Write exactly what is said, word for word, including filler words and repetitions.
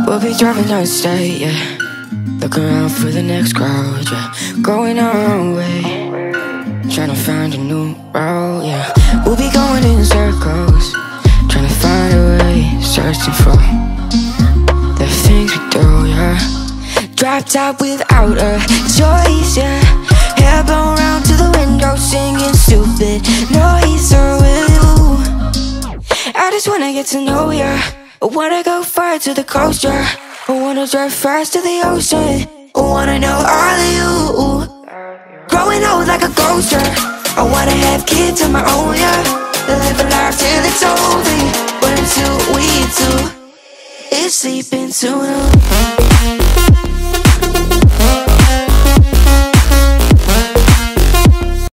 We'll be driving down the state, yeah, looking around for the next crowd, yeah, going our own way, trying to find a new route, yeah. We'll be going in circles, trying to find a way, searching for the things we do, yeah. Drop top without a choice, yeah. Hair blown round to the window, singing stupid noise with you. I just wanna get to know ya. I wanna go far to the coast, yeah. I wanna drive fast to the ocean. I wanna know all of you. Growing old like a ghost, yeah. I wanna have kids of my own, yeah. Live a life till it's over. But until we do, it's sleeping too long.